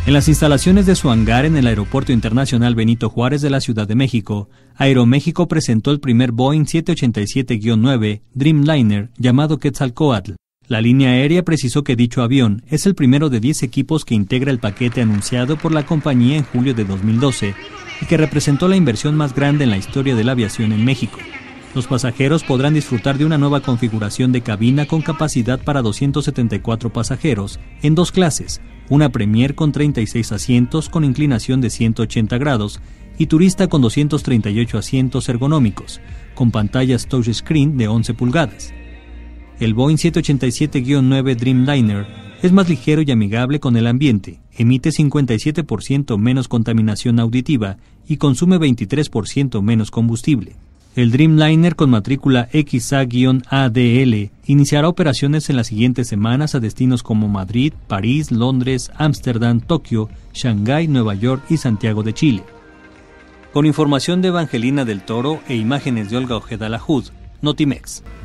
En las instalaciones de su hangar en el Aeropuerto Internacional Benito Juárez de la Ciudad de México, Aeroméxico presentó el primer Boeing 787-9 Dreamliner llamado Quetzalcóatl. La línea aérea precisó que dicho avión es el primero de 10 equipos que integra el paquete anunciado por la compañía en julio de 2012 y que representó la inversión más grande en la historia de la aviación en México. Los pasajeros podrán disfrutar de una nueva configuración de cabina con capacidad para 274 pasajeros en dos clases, una Premier con 36 asientos con inclinación de 180 grados y turista con 238 asientos ergonómicos, con pantallas touchscreen de 11 pulgadas. El Boeing 787-9 Dreamliner es más ligero y amigable con el ambiente, emite 57% menos contaminación auditiva y consume 23% menos combustible. El Dreamliner con matrícula XA-ADL iniciará operaciones en las siguientes semanas a destinos como Madrid, París, Londres, Ámsterdam, Tokio, Shanghái, Nueva York y Santiago de Chile. Con información de Evangelina del Toro e imágenes de Olga Ojeda Lajud, Notimex.